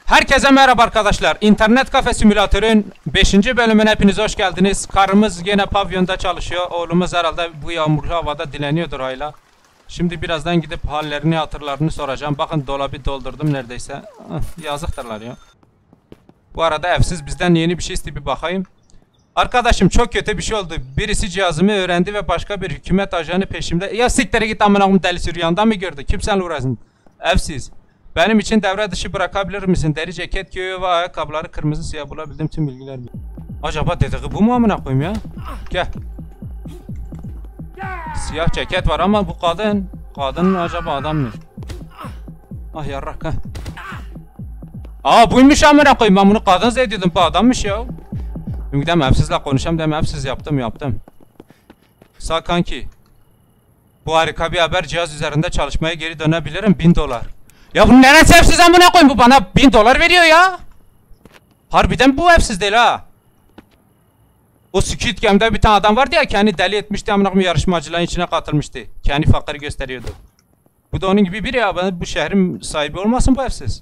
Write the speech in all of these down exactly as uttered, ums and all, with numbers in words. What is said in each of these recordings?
Herkese merhaba arkadaşlar. İnternet kafe simülatörün beşinci bölümüne hepiniz hoş geldiniz. Karımız yine pavyonda çalışıyor. Oğlumuz herhalde bu yağmurlu havada dileniyordur hala. Şimdi birazdan gidip hallerini hatırlarını soracağım. Bakın dolabı doldurdum neredeyse. Yazıktırlar ya. Bu arada evsiz bizden yeni bir şey istedi, bir bakayım. Arkadaşım çok kötü bir şey oldu. Birisi cihazımı öğrendi ve başka bir hükümet ajanı peşimde. Ya siktere git amına koyayım, delisi rüyanda mı gördü? Kim seninle uğraşsın? Evsiz. Benim için devre dışı bırakabilir misin? Deri ceket giyiyor ve ayakkabıları kırmızı siyah, bulabildim tüm bilgiler. Acaba dediği bu mu amına koyayım ya? Gel. Siyah ceket var ama bu kadın. Kadın acaba adam mı? Ah yarrak ha. Aa buymuş amına koyayım, ben bunu kadın zannediyordum, bu adammış ya. Çünkü dem evsizle konuşam, dem evsiz yaptım yaptım. Sağ kanki. Bu harika bir haber, cihaz üzerinde çalışmaya geri dönebilirim, bin dolar. Ya bu neresi evsiz amına koyayım, bu bana bin dolar veriyor ya. Harbiden bu evsiz değil ha. O Squid Game'de bir tane adam vardı ya, kendi deli etmişti amına koyayım, yarışmacıların içine katılmıştı. Kendi fakiri gösteriyordu. Bu da onun gibi biri ya, ben bu şehrin sahibi olmasın bu evsiz.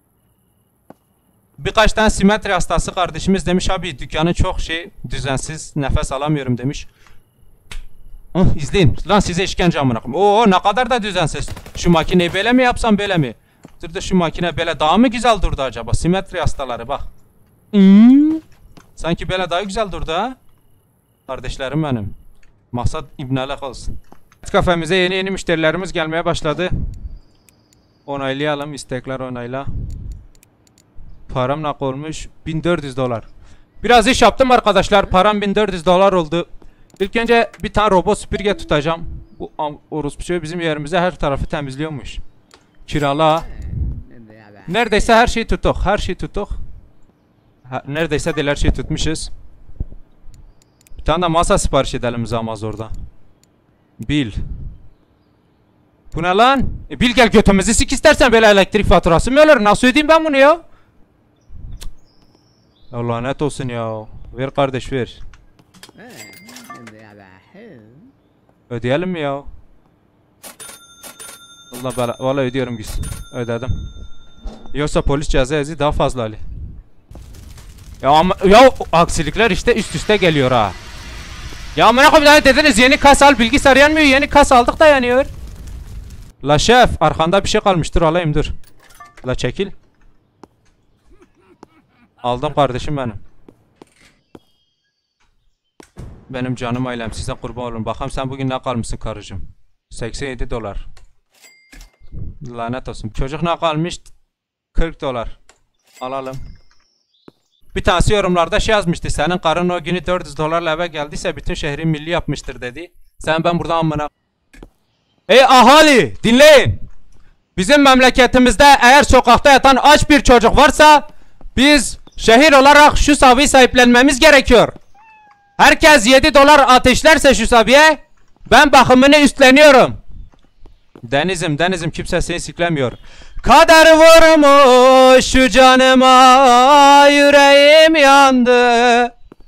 Birkaç tane simetri hastası kardeşimiz demiş abi dükkanı çok şey düzensiz, nefes alamıyorum demiş. Hıh, izleyin lan size işkence amına koyayım. Oo ne kadar da düzensiz. Şu makineyi böyle mi yapsam böyle mi? Dur da şu makine böyle daha mı güzel durdu acaba? Simetri hastaları bak. Hmm. Sanki böyle daha güzel durdu ha. Kardeşlerim benim. Maksat ibnalek olsun. Kafemize yeni yeni müşterilerimiz gelmeye başladı. Onaylayalım, istekler onayla. Param nak olmuş bin dört yüz dolar. Biraz iş yaptım arkadaşlar, param bin dört yüz dolar oldu. İlk önce bir tane robot süpürge tutacağım. Bu orospu bizim yerimize her tarafı temizliyormuş. Kirala. Neredeyse her şeyi tuttuk, her şeyi tuttuk. Ha, neredeyse değil, her şeyi tutmuşuz. Bir tane de masa sipariş edelim Amazon'da. Bil. Bu ne lan? E, bil gel götümüzü sik istersen, böyle elektrik faturası mı olur? Nasıl ödeyeyim ben bunu ya? Allah lanet olsun ya. Ver kardeş ver. Ödeyelim mi ya? Allah bela, valla ödüyorum gitsin. Ödedim. Yoksa polis ceza yazı daha fazla Ali. Ya ama ya aksilikler işte üst üste geliyor ha. Ya amına koyayım dediniz yeni kas al, bilgisayar yanmıyor, yeni kas aldık da yanıyor. La şef arkanda bir şey kalmıştır, alayım dur. La çekil. Aldım kardeşim benim. Benim canım ailem, size kurban olun. Bakalım sen bugün ne kalmışsın karıcığım? seksen yedi dolar. Lanet olsun. Çocuk ne kalmış? kırk dolar. Alalım. Bir tanesi yorumlarda şey yazmıştı. Senin karın o günü dört yüz dolarla eve geldiyse bütün şehri milli yapmıştır dedi. Sen ben buradan amına. Ey ahali dinleyin. Bizim memleketimizde eğer sokakta yatan aç bir çocuk varsa biz şehir olarak şu sabiyi sahiplenmemiz gerekiyor. Herkes yedi dolar ateşlerse şu sabiye ben bakımını üstleniyorum. Denizim denizim kimse seni siklemiyor. Kader vurmuş şu canıma, yüreğim yandı.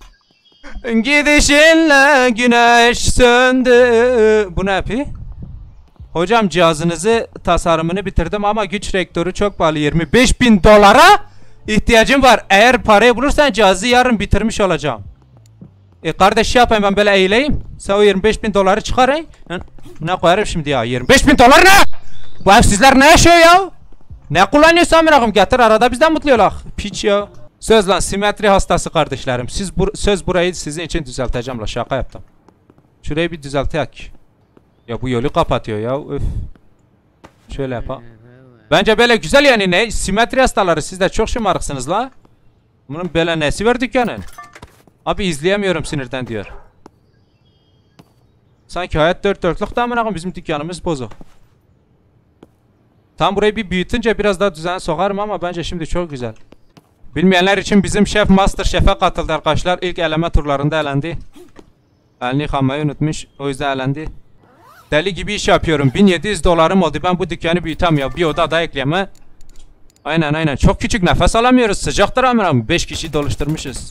Gidişinle güneş söndü. Bu ne yapıyor? Hocam cihazınızı tasarımını bitirdim ama güç rektörü çok pahalı, yirmi beş bin dolara ihtiyacım var. Eğer parayı bulursan cihazı yarın bitirmiş olacağım. E kardeş şey yapayım, ben böyle eğileyim. Sen o yirmi beş bin doları çıkarayım. Ne koyarım şimdi ya? yirmi beş bin dolar ne? Bu evsizler ne yaşıyor ya? Ne kullanıyorsun amınakım? Getir arada bizden mutluyorlar. Piç ya. Söz lan simetri hastası kardeşlerim. Siz bur söz burayı sizin için düzelteceğim la, şaka yaptım. Şurayı bir düzelteyek. Ya bu yolu kapatıyor ya. Öf. Şöyle yapalım. Bence böyle güzel yani, ne? Simetri hastaları, siz de çok şımarıksınız la. Bunun böyle nesi var dükkanın? Abi izleyemiyorum sinirden diyor. Sanki hayat dört dörtlük da amına bizim dükkanımız bozuk. Tam burayı bir büyütünce biraz daha düzen sokarım ama bence şimdi çok güzel. Bilmeyenler için bizim şef Master Şef'e katıldı arkadaşlar. İlk eleme turlarında elendi. Elini yıkamayı unutmuş, o yüzden elendi. Deli gibi iş yapıyorum. bin yedi yüz dolarım oldu. Ben bu dükkanı büyütemiyorum. Bir oda daha ekleyeme. Aynen aynen. Çok küçük, nefes alamıyoruz. Sıcaktır amına. beş kişi doluşturmuşuz.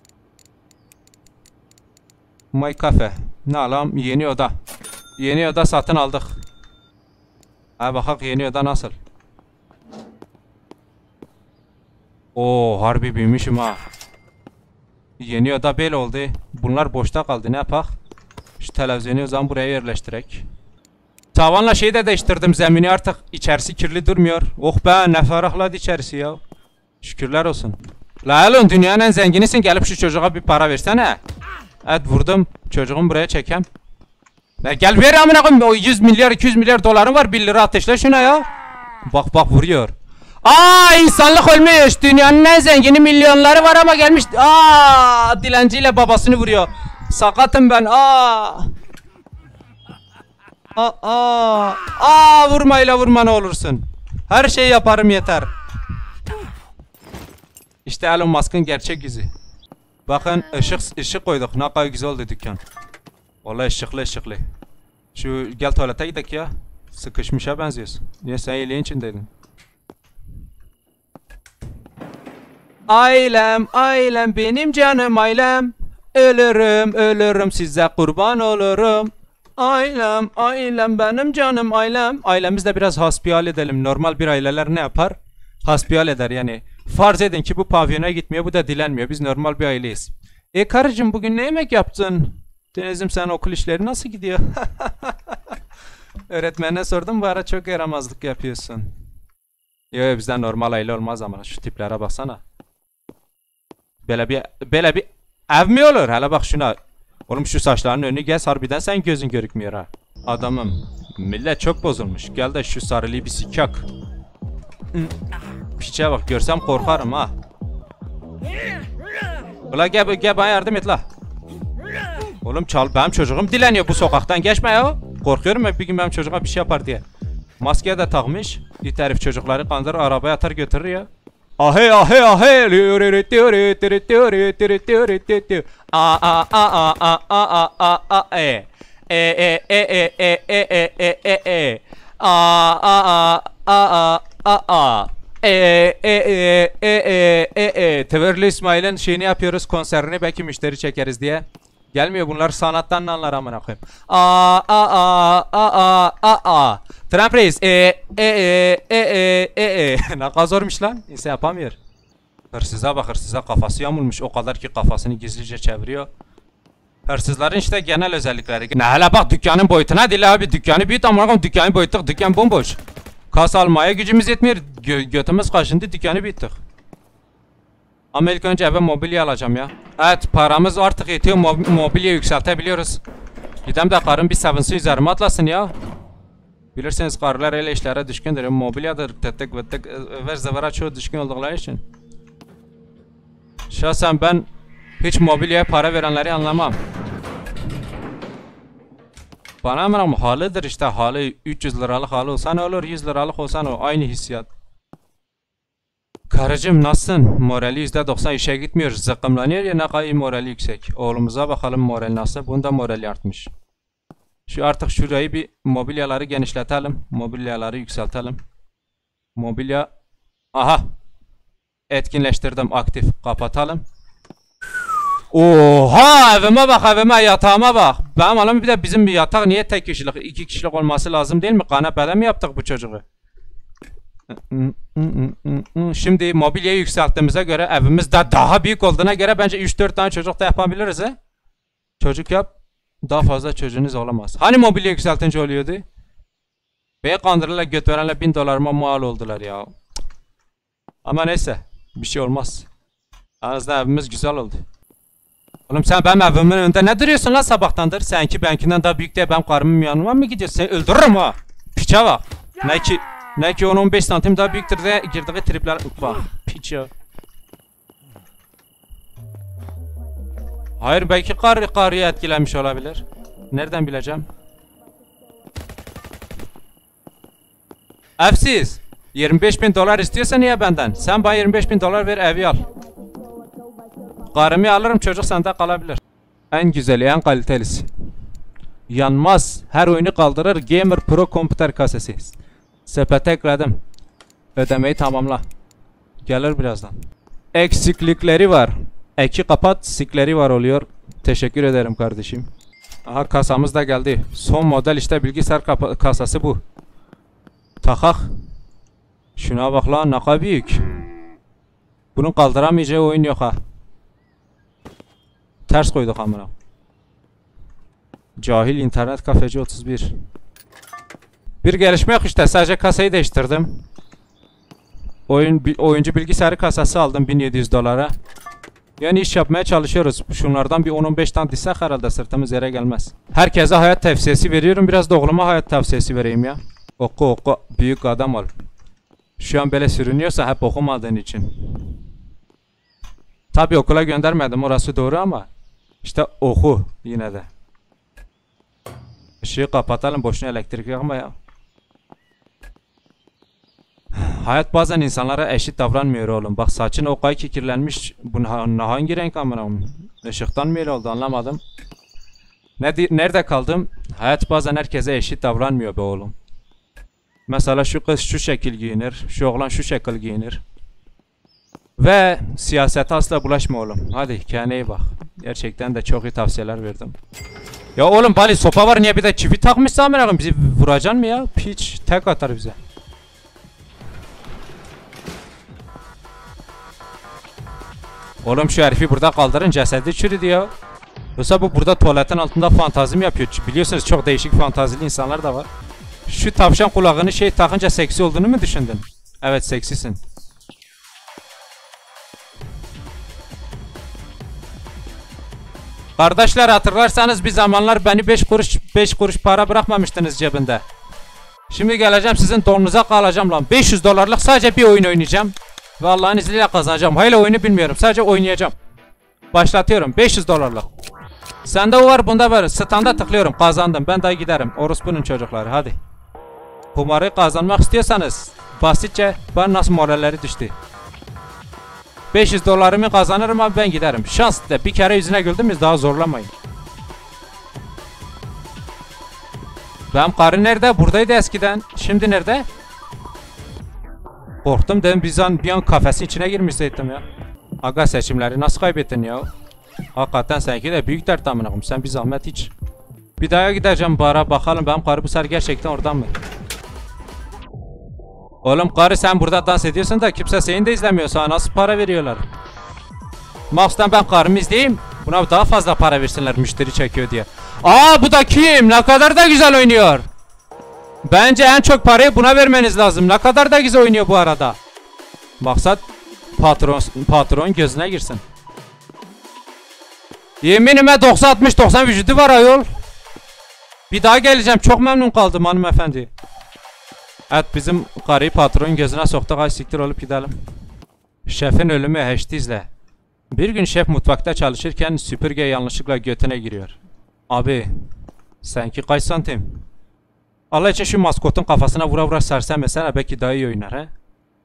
My Cafe. Ne alalım? Yeni oda. Yeni oda satın aldık. Ha bakak yeni oda nasıl? Oo harbi büyümüşüm ha. Yeni oda böyle oldu. Bunlar boşta kaldı, ne yapak? Şu televizyonu o zaman buraya yerleştirek. Tavanla şeyi de değiştirdim, zemini artık içerisi kirli durmuyor. Oh be, ne ferahladı içerisi ya. Şükürler olsun. La oğlum, dünyanın en zenginisin, gelip şu çocuğa bir para versene. Evet vurdum, çocuğumu buraya çekem. La gel ver amına koyayım, o yüz milyar iki yüz milyar doların var, bir lira ateşle şuna ya. Bak bak vuruyor. Aa, insanlık ölmüş, dünyanın en zengini, milyonları var ama gelmiş. Aa, dilenciyle babasını vuruyor. Sakatım ben. Aa. Aa, aa, aa, vurmayla vurma ne olursun. Her şeyi yaparım yeter. İşte Elon Musk'ın gerçek yüzü. Bakın ışık ışık koyduk. Ne kadar güzel oldu dükkan. Vallahi ışıklı ışıklı. Şu gel tuvalete gidelim ya. Sıkışmışa benziyorsun. Niye sen iyiliğin içindeydin? Ailem, ailem, benim canım ailem. Ölürüm, ölürüm, size kurban olurum. Ailem, ailem, benim canım ailem. Ailemizde biraz hasbihal edelim. Normal bir aileler ne yapar? Hasbihal eder yani. Farz edin ki bu pavyona gitmiyor, bu da dilenmiyor. Biz normal bir aileyiz. E karıcığım, bugün ne yemek yaptın? Deniz'im, sen okul işleri nasıl gidiyor? Öğretmenine sordum, bu ara çok yaramazlık yapıyorsun. Yok, bizden normal aile olmaz ama şu tiplere baksana. Böyle bir böyle bir ev mi olur? Hele bak şuna. Oğlum şu saçlarının önünü gez, harbiden sen gözün görükmüyor ha. Adamım, millet çok bozulmuş. Gel de şu sarılıyı bir sikak. Piçe bak, görsem korkarım ha. Ula gel, gel bana yardım et la. Oğlum çal, benim çocuğum dileniyor, bu sokaktan geçme ya. Korkuyorum ya bir gün benim çocuğa bir şey yapar diye. Maskeye de takmış. İt herif çocukları kandırır, arabaya atar götürür ya. Ahe ahe ahe. A a a a a a a a e. E e e e e e e e e. A a a a a a. E e e e e e e. Tverli İsmail'in şeyini yapıyoruz, konserini, belki müşteri çekeriz diye. Gelmiyor bunlar, sanattan anlar amına koyayım. A a a a a a a. Trump reis. E e e e e e e. Ne kadar zormuş lan. İnsan yapamıyor. Hırsıza bak, hırsıza kafası yamulmuş. O kadar ki kafasını gizlice çeviriyor. Hırsızların işte genel özellikleri. Ne hele bak, dükkanın boyutuna değil abi. Dükkanı büyüt amına koyayım, dükkanı boyuttuk. Dükkan bomboş. Kas almaya gücümüz yetmiyor. Gö götümüz kaşındı, dükkanı büyüttük. Ama ilk önce eve mobilya alacağım ya. Evet, paramız artık yetiyor, mob mobilya yükseltebiliyoruz. Gidem de karım bir sevinsin, üzerime atlasın ya. Bilirsiniz karılar öyle işlere düşkündür. Mobilyadır, tetek ve tek ver zevara çoğu düşkün oldukları için. Şahsen ben hiç mobilyaya para verenleri anlamam. Bana eminim halıdır işte, halı üç yüz liralık halı olsa ne olur, yüz liralık olsa ne olur, aynı hissiyat. Karıcığım nasılsın? Morali yüzde doksan, işe gitmiyor, zıkkımlanıyor ya, ne kadar morali yüksek. Oğlumuza bakalım morali nasıl, bunda morali artmış. Şu artık şurayı bir mobilyaları genişletelim, mobilyaları yükseltelim. Mobilya, aha, etkinleştirdim, aktif, kapatalım. Oha, evime bak, evime, yatağıma bak. Benim alım bir de bizim bir yatak niye tek kişilik, iki kişilik olması lazım değil mi? Kanepede mi yaptık bu çocuğu? Şimdi mobilyayı yükselttiğimize göre, evimiz de daha büyük olduğuna göre bence üç dört tane çocuk da yapabiliriz he. Çocuk yap, daha fazla çocuğunuz olamaz. Hani mobilya yükseltince oluyordu? Bey kandırırlar, göt verenler bin dolarıma mal oldular ya. Ama neyse, bir şey olmaz. Aranızda evimiz güzel oldu. Oğlum sen benim evimin önünde ne duruyorsun lan sabahtandır? Senki benimkinden daha büyük diye ben karımın yanıma mı gidiyorsun? Seni öldürürüm ha. Piçe bak. Ne ki ne ki on on beş santim daha büyüktür de girdiği tripler bak. Piç ya. Hayır, belki kar karıya etkilenmiş olabilir. Nereden bileceğim? Evsiz. yirmi beş bin dolar istiyorsa niye benden? Sen bana yirmi beş bin dolar ver, evi al. Karımı alırım, çocuk sende kalabilir. En güzeli, en kalitelisi. Yanmaz, her oyunu kaldırır, Gamer Pro komputer kasesi. Sepete ekledim. Ödemeyi tamamla. Gelir birazdan. Eksiklikleri var. Eki kapat, sikleri var oluyor. Teşekkür ederim kardeşim. Aha, kasamız da geldi. Son model işte, bilgisayar kasası bu. Takak. Şuna bak lan, ne kadar büyük. Bunun kaldıramayacağı oyun yok ha. Ters koyduk amına. Cahil internet kafeci otuz bir. Bir gelişme yok işte, sadece kasayı değiştirdim. Oyun oyuncu bilgisayarı kasası aldım bin yedi yüz dolara. Yani iş yapmaya çalışıyoruz. Şunlardan bir on on beş tane dizsek herhalde sırtımız yere gelmez. Herkese hayat tavsiyesi veriyorum. Biraz da oğluma hayat tavsiyesi vereyim ya. Oku oku, büyük adam ol. Şu an böyle sürünüyorsa hep okumadığın için. Tabi okula göndermedim, orası doğru, ama işte oku yine de. Işığı kapatalım, boşuna elektrik yakma ya. Hayat bazen insanlara eşit davranmıyor oğlum. Bak saçın o kadar kirlenmiş. Bu hangi renk amına? Işıktan mı öyle oldu anlamadım. Nerede kaldım? Hayat bazen herkese eşit davranmıyor be oğlum. Mesela şu kız şu şekil giyinir. Şu oğlan şu şekil giyinir. Ve siyasete asla bulaşma oğlum. Hadi kendine iyi bak. Gerçekten de çok iyi tavsiyeler verdim. Ya oğlum bali sopa var, niye bir de çivi takmışsa amına, bizi vuracaksın mı ya? Piç tek atar bize. Oğlum şu herifi burada kaldırın, cesedi çürüdü ya. Yoksa bu burada tuvaletin altında fantazim yapıyor. Biliyorsunuz çok değişik fantazili insanlar da var. Şu tavşan kulağını şey takınca seksi olduğunu mu düşündün? Evet, seksisin. Kardeşler, hatırlarsanız bir zamanlar beni beş kuruş beş kuruş para bırakmamıştınız cebinde. Şimdi geleceğim sizin donunuza kalacağım lan. beş yüz dolarlık sadece bir oyun oynayacağım. Ve Allah'ın izniyle kazanacağım. Hala oyunu bilmiyorum. Sadece oynayacağım. Başlatıyorum. beş yüz dolarlık. Sende o var, bunda var. Standa tıklıyorum. Kazandım. Ben daha giderim. Orospu'nun çocukları. Hadi. Kumarı kazanmak istiyorsanız basitçe bana nasıl moralleri düştü. beş yüz dolarımı kazanırım abi, ben giderim. Şans de bir kere yüzüne güldünüz, daha zorlamayın. Benim karı nerede? Buradaydı eskiden. Şimdi nerede? Korktum dedim bir an, bir an kafesin içine girmişseydim ya. Aga seçimleri nasıl kaybettin ya? Hakikaten seninki de büyük dert amına koyayım. Sen bir zahmet hiç. Bir daha gideceğim bara, bakalım benim karı bu sefer gerçekten oradan mı? Oğlum karı, sen burada dans ediyorsun da kimse seni de izlemiyor. Sana nasıl para veriyorlar? Max'tan ben karımı izleyeyim. Buna daha fazla para versinler, müşteri çekiyor diye. Aa, bu da kim? Ne kadar da güzel oynuyor. Bence en çok parayı buna vermeniz lazım. Ne kadar da güzel oynuyor bu arada. Maksat patron patron gözüne girsin. Yeminime doksan altmış doksan vücudu var ayol. Bir daha geleceğim. Çok memnun kaldım hanımefendi. Evet, bizim karıyı patron gözüne soktuk. Ay siktir olup gidelim. Şefin ölümü heşti izle. Bir gün şef mutfakta çalışırken süpürge yanlışlıkla götüne giriyor. Abi sanki kaç santim? Allah için şu maskotun kafasına vura vura sersen mesela, belki daha iyi oynar he.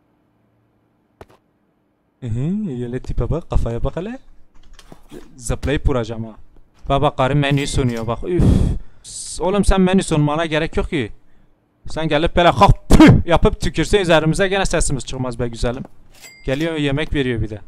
Hı, öyle tipe bak, kafaya bak hele. Zıplayıp vuracağım ha. Baba karı menüyü sunuyor bak. Üf. Oğlum sen menü sunmana gerek yok ki. Sen gelip böyle kalk püh yapıp tükürsen üzerimize, gene sesimiz çıkmaz be güzelim. Geliyor yemek veriyor bir de.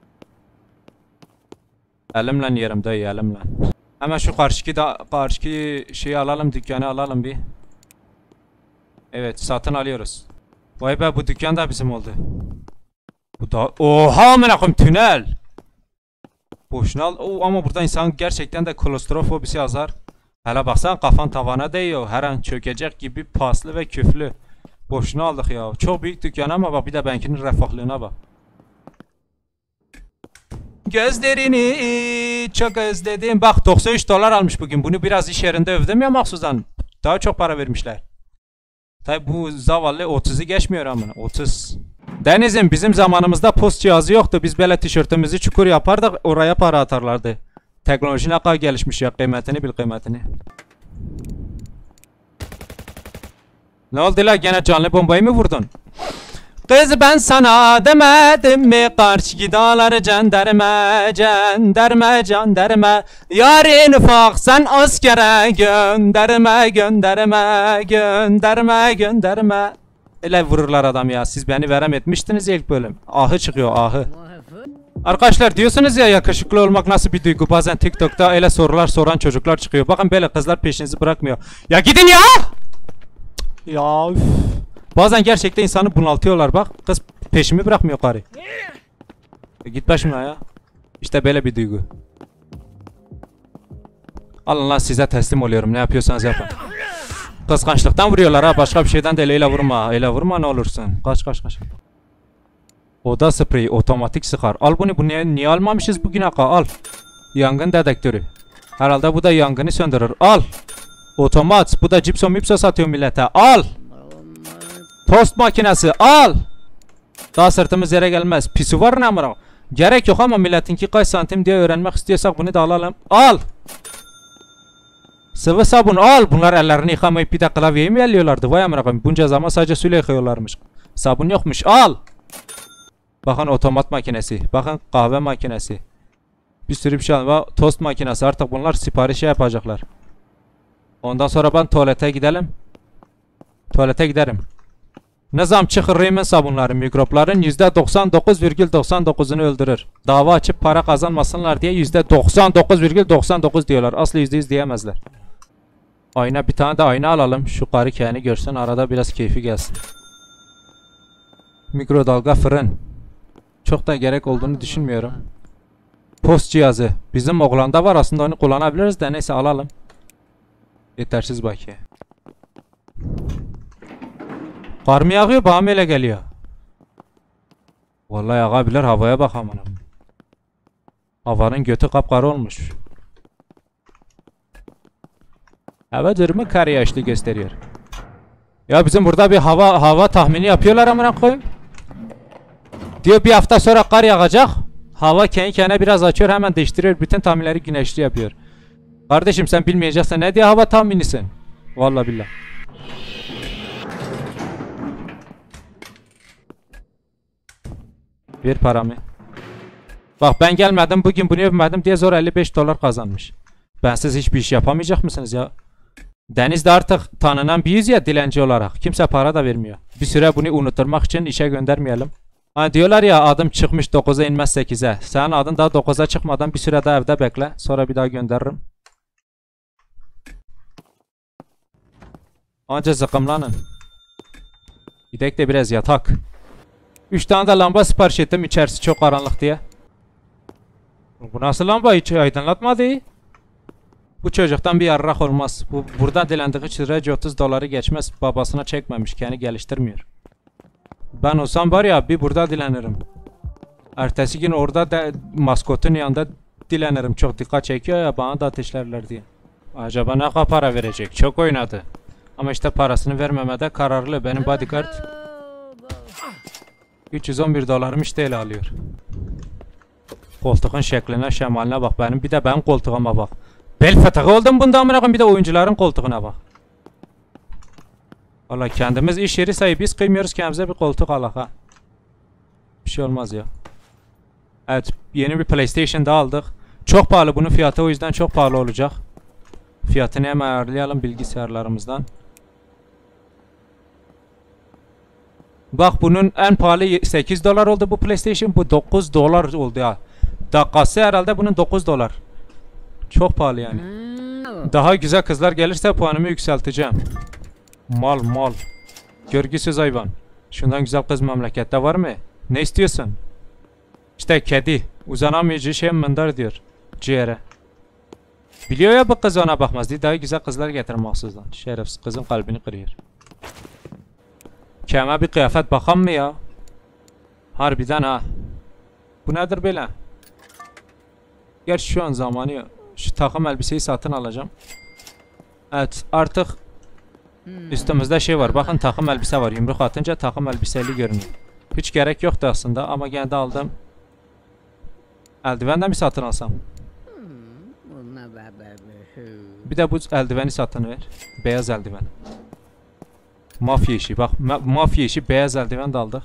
Elimle yerim dayı, elimle. Hemen şu karşıki da karşıki şeyi alalım, dükkanı alalım bir. Evet, satın alıyoruz. Vay be, bu dükkan da bizim oldu. Bu da oha amına koyayım, tünel. Boşuna al. Oo, ama burada insan gerçekten de klostrofobisi yazar. Hele baksan kafan tavana değiyor. Her an çökecek gibi paslı ve küflü. Boşuna aldık ya. Çok büyük dükkan ama bak bir de benkinin refahlığına bak. Gözlerini çok özledim. Bak doksan üç dolar almış bugün. Bunu biraz iş yerinde övdüm ya mahsusdan. Daha çok para vermişler. Tabi bu zavallı otuzu geçmiyor ama. otuz. Deniz'im, bizim zamanımızda post cihazı yoktu. Biz böyle tişörtümüzü çukur yapardık, oraya para atarlardı. Teknoloji ne kadar gelişmiş ya, kıymetini bil kıymetini. Ne oldu la, gene canlı bombayı mı vurdun? Kız ben sana demedim mi, karşı dağları cenderme, cenderme, cenderme. Yarın ufak sen askere gönderme, gönderme, gönderme, gönderme. Öyle vururlar adam ya, siz beni verem etmiştiniz ilk bölüm. Ahı çıkıyor, ahı. Arkadaşlar diyorsunuz ya yakışıklı olmak nasıl bir duygu, bazen TikTok'ta öyle sorular soran çocuklar çıkıyor. Bakın böyle kızlar peşinizi bırakmıyor. Ya gidin ya! Ya üf. Bazen gerçekten insanı bunaltıyorlar bak. Kız peşimi bırakmıyor karı. E git başımdan ya. İşte böyle bir duygu. Alın lan, size teslim oluyorum. Ne yapıyorsanız yapın. Kıskançlıktan vuruyorlar ha. Başka bir şeyden de öyle vurma. Öyle vurma ne olursun. Kaç kaç kaç. Oda spreyi otomatik sıkar. Al bunu. Bu niye, niye almamışız bugüne kadar? Al. Yangın dedektörü. Herhalde bu da yangını söndürür. Al. Otomat. Bu da cipso mipso satıyor millete. Al. Tost makinesi. Al. Daha sırtımız yere gelmez. Pisi var ne amına? Gerek yok ama milletinki kaç santim diye öğrenmek istiyorsak bunu da alalım. Al. Sıvı sabun al. Bunlar ellerini yıkamayıp bir de klavyeyi mi elliyorlardı? Vay amına koyayım. Bunca zaman sadece suyla yıkıyorlarmış. Sabun yokmuş. Al. Bakın otomat makinesi. Bakın kahve makinesi. Bir sürü bir şey var. Tost makinesi. Artık bunlar siparişe yapacaklar. Ondan sonra ben tuvalete gidelim. Tuvalete giderim. Nizam çıkır Reymen sabunları mikropların yüzde doksan dokuz virgül doksan dokuzunu öldürür. Dava açıp para kazanmasınlar diye yüzde doksan dokuz virgül doksan dokuz diyorlar. Aslı yüzde yüz diyemezler. Ayna, bir tane de ayna alalım. Şu karı kendi görsün, arada biraz keyfi gelsin. Mikrodalga fırın. Çok da gerek olduğunu düşünmüyorum. Post cihazı. Bizim oğlanda var, aslında onu kullanabiliriz de neyse alalım. Yetersiz bakiye. Kar mı yağıyor, bana mı öyle geliyor? Vallahi yağabilir, havaya bak amına. Havanın götü kapkara olmuş. Hava durumu kar yağışlı gösteriyor. Ya bizim burada bir hava hava tahmini yapıyorlar amına koyayım. Diyor bir hafta sonra kar yağacak. Hava kendi kendine biraz açıyor, hemen değiştiriyor. Bütün tahminleri güneşli yapıyor. Kardeşim sen bilmeyeceksen ne diye hava tahminisin? Vallahi billah. Bir paramı. Bak ben gelmedim bugün, bunu yapmadım diye zor elli beş dolar kazanmış. Bensiz hiçbir iş yapamayacak mısınız ya? Denizde artık tanınan bir yüz ya, dilenci olarak. Kimse para da vermiyor. Bir süre bunu unutturmak için işe göndermeyelim. Hani diyorlar ya, adım çıkmış dokuza inmez sekize. Senin adın daha dokuza çıkmadan bir süre daha evde bekle. Sonra bir daha gönderirim. Anca zıkkımlanın. Gidek de biraz yatak. üç tane de lamba sipariş ettim, içerisi çok karanlık diye. Bu nasıl lamba, hiç aydınlatmadı. Bu çocuktan bir yarrak olmaz. Bu burada dilendiği çıracı otuz doları geçmez, babasına çekmemiş, kendi geliştirmiyor. Ben olsam var ya, bir burada dilenirim. Ertesi gün orada da maskotun yanında dilenirim. Çok dikkat çekiyor ya, bana da ateşlerler diye. Acaba ne kadar para verecek? Çok oynadı. Ama işte parasını vermemede kararlı. Benim bodyguard üç yüz on bir dolarmış değil alıyor. Koltuğun şekline, şemaline bak benim. Bir de benim koltuğuma bak. Bel fıtığı oldum bunda amına koyayım, bir de oyuncuların koltuğuna bak. Vallahi kendimiz iş yeri sayı, biz kıymıyoruz kendimize bir koltuk alak ha. Bir şey olmaz ya. Evet, yeni bir PlayStation da aldık. Çok pahalı bunun fiyatı, o yüzden çok pahalı olacak. Fiyatını hemen ayarlayalım bilgisayarlarımızdan. Bak bunun en pahalı sekiz dolar oldu bu PlayStation, bu dokuz dolar oldu ya. Dakikası herhalde bunun dokuz dolar. Çok pahalı yani. Daha güzel kızlar gelirse puanımı yükselteceğim. Mal mal. Görgüsüz hayvan. Şundan güzel kız memlekette var mı? Ne istiyorsun? İşte kedi. Uzanamayıcı şey mındar diyor. Ciğere. Biliyor ya bu kız ona bakmaz diye daha güzel kızlar getirir mahsusdan. Şerefsiz kızın kalbini kırıyor. Keme bir kıyafet bakan mı ya? Harbiden ha. Bu nedir böyle? Gerçi şu an zamanı yok. Şu takım elbiseyi satın alacağım. Evet artık üstümüzde şey var. Bakın takım elbise var. Yumruk atınca takım elbiseli görünüyor. Hiç gerek yoktu aslında ama gene de aldım. Eldivenden mi satın alsam? Bir de bu eldiveni satın ver. Beyaz eldiven. Mafya işi. Bak ma mafya işi, beyaz eldiven de aldık.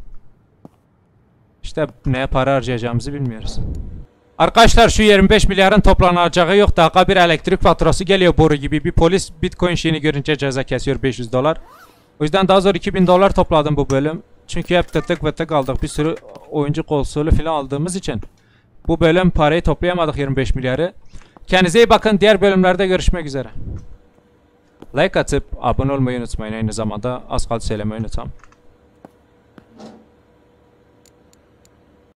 İşte neye para harcayacağımızı bilmiyoruz. Arkadaşlar şu yirmi beş milyarın toplanacağı yok. Dakika bir elektrik faturası geliyor boru gibi. Bir polis Bitcoin şeyini görünce ceza kesiyor beş yüz dolar. O yüzden daha zor iki bin dolar topladım bu bölüm. Çünkü hep tık ve tık aldık. Bir sürü oyuncu konsolu falan aldığımız için. Bu bölüm parayı toplayamadık, yirmi beş milyarı. Kendinize iyi bakın. Diğer bölümlerde görüşmek üzere. Like atıp abone olmayı unutmayın. Aynı zamanda az kaldı söylemeyi unutam.